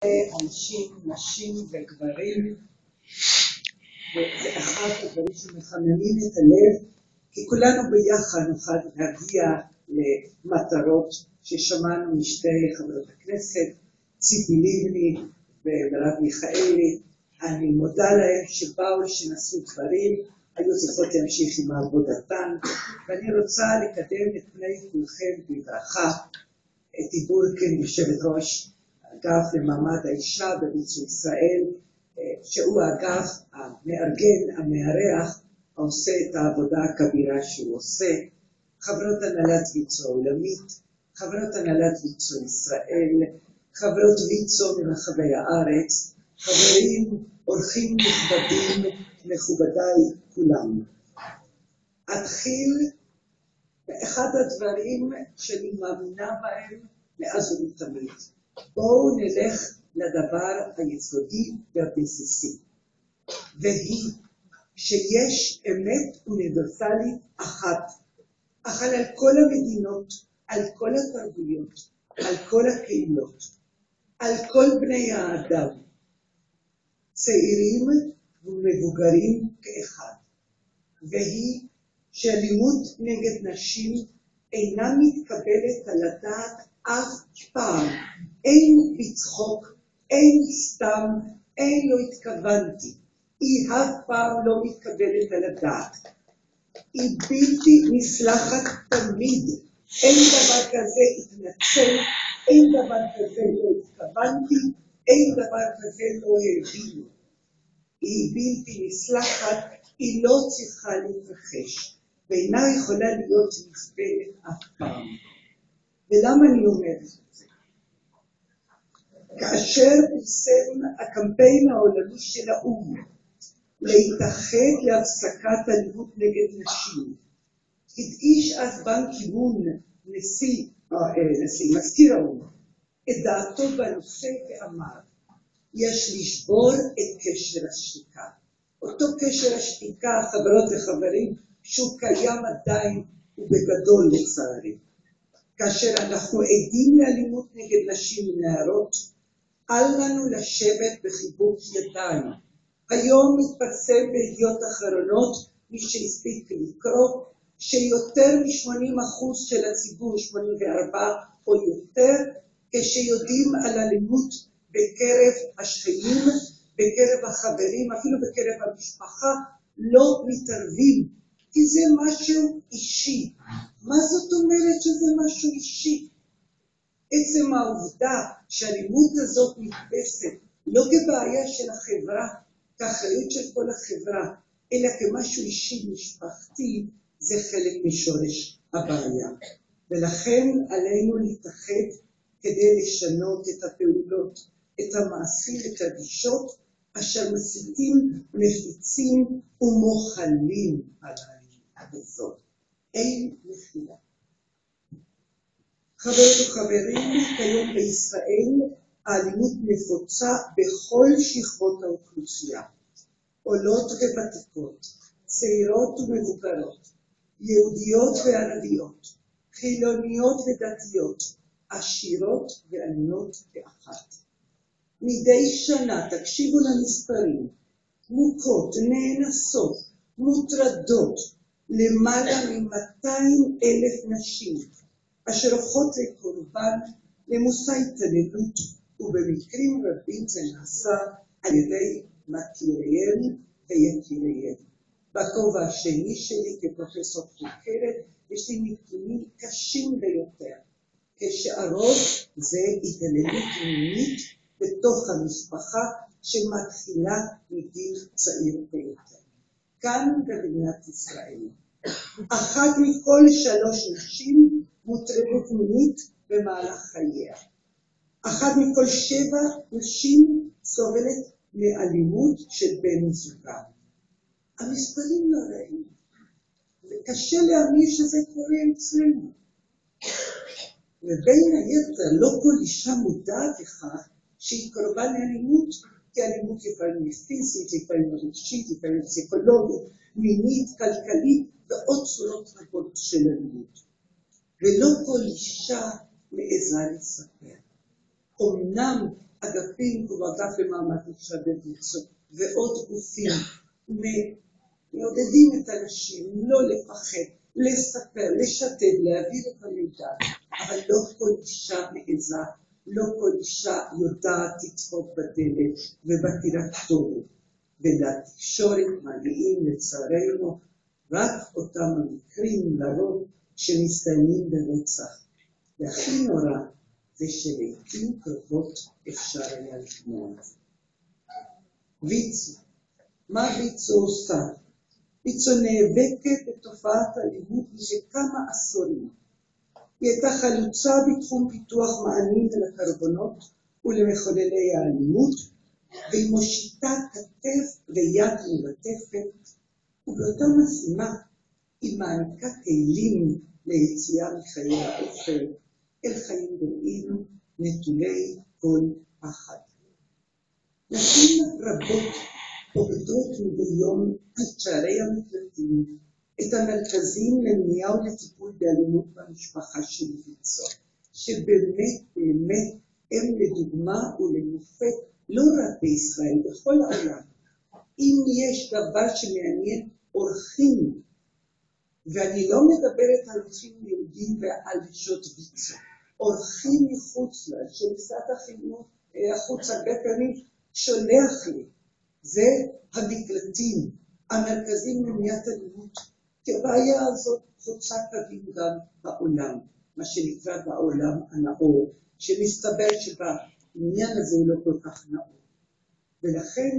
אנשים, נשים וגברים, וזה אחד הדברים שמחממים את הלב, כי כולנו ביחד נוכל להגיע למטרות ששמענו משתי חברות הכנסת, ציפי לבני ומרב מיכאלי. אני מודה להם שבאו, שנעשו דברים, היו צריכות להמשיך עם עבודתן, ואני רוצה לקדם את פני כולכם בברכה, את דיבורקין, יושבת ראש אגף למעמד האישה בוויצו ישראל, שהוא האגף המארגן, המארח, העושה את העבודה הכבירה שהוא עושה, חברות הנהלת ויצו העולמית, חברות הנהלת ויצו ישראל, חברות ויצו מרחבי הארץ, חברים, אורחים נכבדים, מכובדיי כולם. אתחיל באחד הדברים שאני מאמינה בהם מאז ומתמיד. בואו נלך לדבר היסודי והבסיסי, והיא שיש אמת אוניברסלית אחת, אבל על כל המדינות, על כל התרבויות, על כל הקהילות, על כל בני האדם, צעירים ומבוגרים כאחד, והיא שאלימות נגד נשים אינה מתקבלת על הדעת אף פעם. אין לצחוק, אין סתם, אין לא התכוונתי. היא אף פעם לא מתקבלת על הדעת. היא בלתי נסלחת תמיד. אין דבר כזה התנצל, אין דבר כזה לא התכוונתי, אין דבר כזה לא הבינו. היא בלתי נסלחת, היא לא צריכה להתרחש, ואינה יכולה להיות נסבלת אף פעם. ולמה אני אומרת את זה? כאשר פרסם הקמפיין העולמי של האו"ם להתאחד להפסקת אלימות נגד נשים, הדגיש אז באן קי-מון, מזכיר האו"ם, את דעתו בנושא ואמר, יש לשבור את קשר השתיקה. אותו קשר השתיקה, חברות וחברים, שהוא קיים עדיין ובגדול לצערי. כאשר אנחנו עדים לאלימות נגד נשים ונערות, אל לנו לשבת בחיבוק ידיים. היום מתפרסם בידיעות אחרונות, מי שהספיק לקרוא, שיותר מ-80% של הציבור, 84 או יותר, כשיודעים על אלימות בקרב השכנים, בקרב החברים, אפילו בקרב המשפחה, לא מתערבים, כי זה משהו אישי. מה זאת אומרת שזה משהו אישי? עצם העובדה שהאלימות הזאת נתפסת לא כבעיה של החברה, כאחריות של כל החברה, אלא כמשהו אישי משפחתי, זה חלק משורש הבעיה. ולכן עלינו להתאחד כדי לשנות את הפעולות, את המעשים, את הגישות, אשר מסיתים, מפיצים ומוחלים על האלימות הזאת. אין מחילה. חברות וחברים, כיום בישראל האלימות נפוצה בכל שכבות האוכלוסייה, עולות וותיקות, צעירות ומבוגרות, יהודיות וערביות, חילוניות ודתיות, עשירות ועניות כאחת. מדי שנה, תקשיבו למספרים, מוכות, נאנסות, מוטרדות, למעלה מ-200,000 נשים, אשר הופכות לקורבן למושא התעללות, ובמקרים רבים זה נעשה על ידי מכיריהם ויקיריהם. בכובע השני שלי כפרופסור חוקרת, יש לי נתונים קשים ביותר, כשהרוב זה התעללות מינית בתוך המשפחה שמתחילה מגיל צעיר ביותר. כאן במדינת ישראל, אחת מכל 3 נשים מוטרדת מינית במהלך חייה. אחת מכל 7 נשים סובלת מאלימות של בן זוגה. המספרים לא רעים, וקשה להאמין שזה קורה אצלנו. ובין היתר לא כל אישה מודעת לכך שהיא קורבן לאלימות, כי אלימות יכולה להיות פיזית, יכולה להיות רגשית, יכולה להיות פסיכולוגית, מינית, כלכלית ועוד צורות רבות של אלימות. ולא כל אישה מעיזה לספר. אמנם אגפים כמו אגף למעמד אישה בוויצו ועוד גופים מעודדים את הנשים לא לפחד, לספר, לשתף, להעביר את המידע, אבל לא כל אישה מעיזה, לא כל אישה יודעת לצפות בדלת ובדירקטורים, ולתקשורת מגיעים לצערנו רק אותם המקרים לרוב שמסתיימים ברצח. והכי נורא זה שלעיתים קרובות אפשר היה לשמוע את זה. ויצו, מה ויצו עושה? ויצו נאבקת בתופעת האלימות מזה כמה עשורים. היא הייתה חלוצה בתחום פיתוח מענים לקורבנות ולמחוללי האלימות, והיא מושיטה כתף ויד מלטפת, ובאותה משימה היא מעניקה כלים ליציאה מחיי האופל אל חיים בריאים נטולי כל פחד. נשים רבות עובדות מדי יום על שערי המקלטים את המרכזים למניעה ולטיפול באלימות במשפחה של ויצו, שבאמת באמת הם לדוגמה ולמופת לא רק בישראל, בכל העולם. אם יש דבר שמעניין אורחים, ואני לא מדברת על אורחים יהודים ועל נשות ויצו, אורחים מחוץ לה, שמשרד החינוך החוץ הרבה פעמים שולח לי, זה המקלטים, המרכזים למניעת אלימות, כי הבעיה הזאת חוצה קווים גם בעולם, מה שנקרא בעולם הנאור, שמסתבר שבעניין הזה הוא לא כל כך נאור. ולכן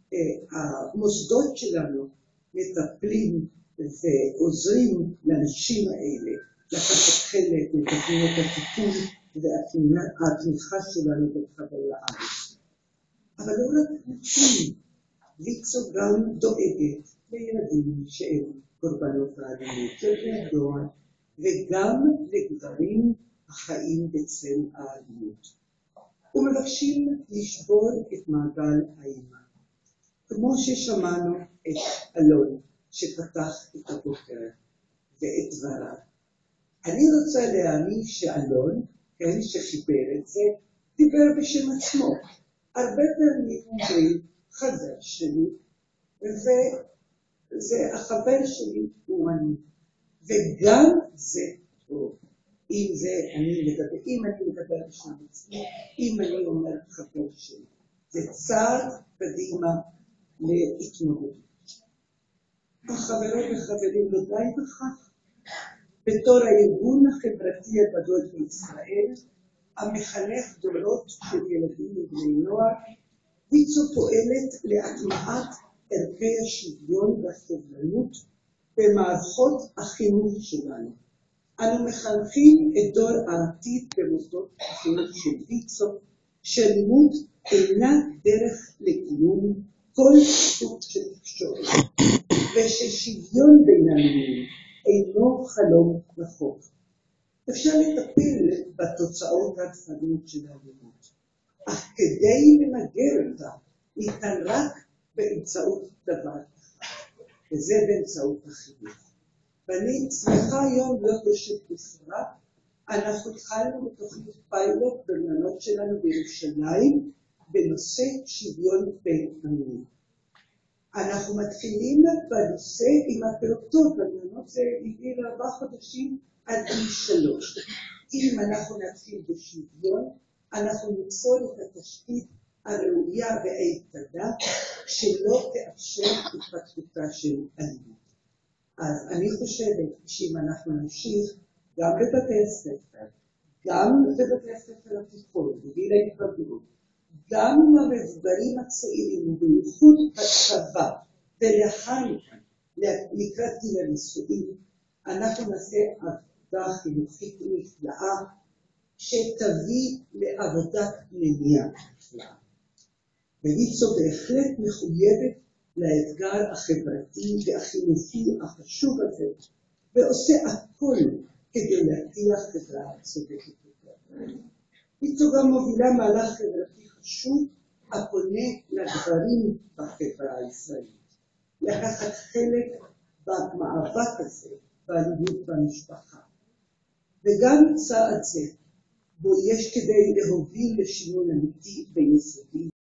המוסדות שלנו מטפלים ועוזרים לאנשים האלה לקחת חלק בתוכניות הטיפול והתמיכה שלנו בקבל לארץ. אבל לא רק נשים, ויצו גם דואגת לילדים שהם קורבנות האלימות, לבני נוער, וגם לגברים החיים בצל האלימות. ומבקשים לשבור את מעגל האימה. כמו ששמענו את אלון שפתח את הבוקר ואת דבריו. אני רוצה להאמין שאלון, כן, שחיבר את זה, דיבר בשם עצמו. הרבה פעמים אומרים חבר שלי, וזה החבר שלי הוא אני. וגם זה טוב. אם אני מדבר בשם עצמי, אם אני אומר חבר שלי. זה צעד קדימה להתמודדות. החברות וחברים לא די בכך. בתור הארגון החברתי הגדול בישראל, המחנך דורות של ילדים ובני נוער, ויצו פועלת להטמעת ערכי השוויון והסובלנות במערכות החינוך שלנו. אנו מחנכים את דור העתיד במוסדות החינוך של ויצו, שלימוד אינה דרך לקיום כל סוג של תקשורת, וששוויון בין המינים אינו חלום רחוק. אפשר לטפל בתוצאות ההצפנות של האלימות, אך כדי למגר אותה ניתן רק באמצעות דבר אחד, וזה באמצעות החינוך. ואני שמחה היום להיות בשבוע, אנחנו התחלנו בתוכנית פיילוט במעונות שלנו בירושלים, בנושא שוויון בין המינים. אנחנו מתחילים בנושא עם הפעוטות, המעונות זה מגיל 4 חודשים עד גיל 3. אם אנחנו נתחיל בשוויון, אנחנו ניצור את התשתית הראויה והאיתנה, שלא תאפשר התפתחותה של אלימות. אז אני חושבת שאם אנחנו נמשיך גם בבתי הספר, גם בבתי הספר התיכון, בגיל ההתבגרות, גם עם המבוגרים הצעירים ובייחוד בצבא ולאחר מכן לקראת גיל הנישואים, אנחנו נעשה עבודה חינוכית נפלאה שתביא לעבודת מניעה נפלאה. ויצו בהחלט מחויבת לאתגר החברתי והחינוכי החשוב הזה, ועושה הכל כדי להבטיח חברה צודקת יותר. ויצו גם מובילה מהלך חברתי חשוב הפונה לגברים בחברה הישראלית, לקחת חלק במאבק הזה באלימות במשפחה. וגם צעד זה בו יש כדי להוביל לשינוי אמיתי ויסודי.